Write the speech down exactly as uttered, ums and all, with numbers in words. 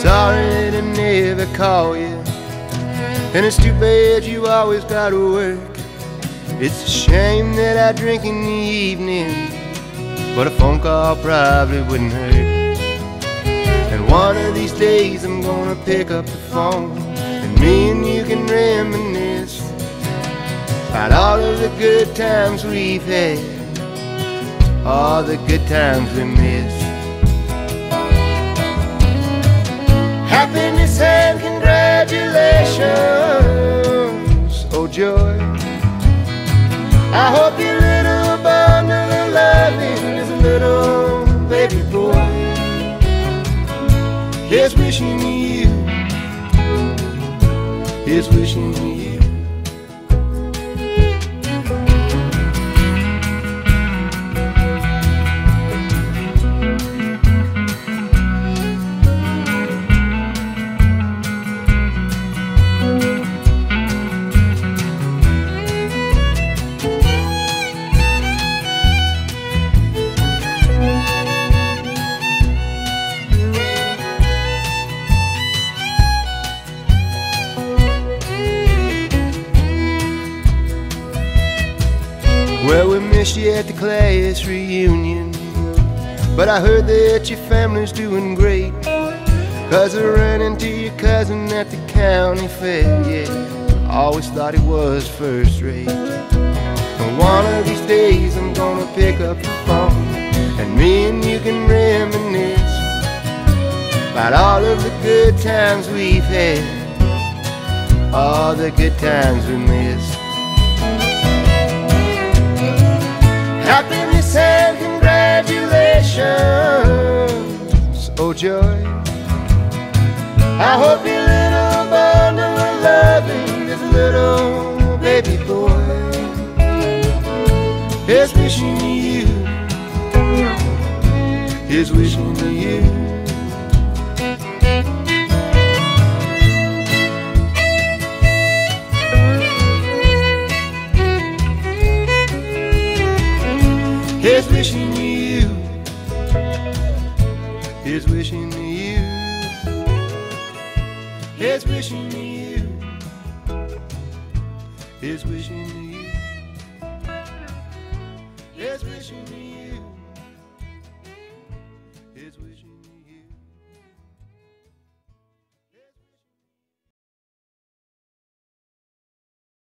sorry that I never call you, and it's too bad you always gotta work. It's a shame that I drink in the evening, but a phone call probably wouldn't hurt. And one of these days I'm gonna pick up the phone, and me and you can reminisce about all of the good times we've had, all the good times we missed. Happiness and congratulations, oh joy. I hope your little bundle of loving is a little baby boy. Here's wishing to you, here's wishing to you. Well, we missed you at the class reunion, but I heard that your family's doing great, 'cause I ran into your cousin at the county fair. Yeah, always thought he was first rate. And one of these days I'm gonna pick up the phone, and me and you can reminisce about all of the good times we've had, all the good times we missed. Happiness and congratulations, oh joy. I hope your little bundle of loving is a little baby boy. Here's wishing to you, here's wishing to you. Here's wishing to you, here's wishing to you, here's wishing to you, here's wishing to you, here's wishing to you.